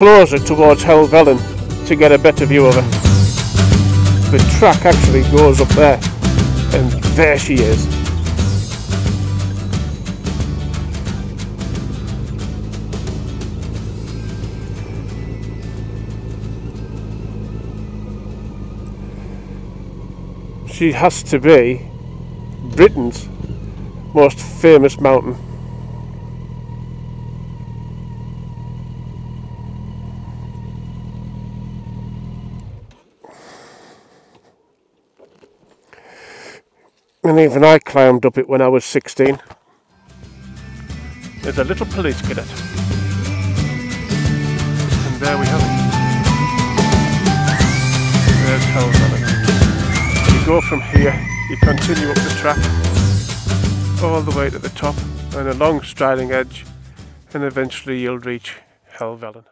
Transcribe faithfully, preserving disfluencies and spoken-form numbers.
closer towards Helvellyn to get a better view of her. The track actually goes up there, and there she is. She has to be Britain's most famous mountain. And even I climbed up it when I was sixteen. There's a little police cadet. And there we have it. There's Helvellyn. You go from here, you continue up the track, all the way to the top, and a long striding edge, and eventually you'll reach Helvellyn.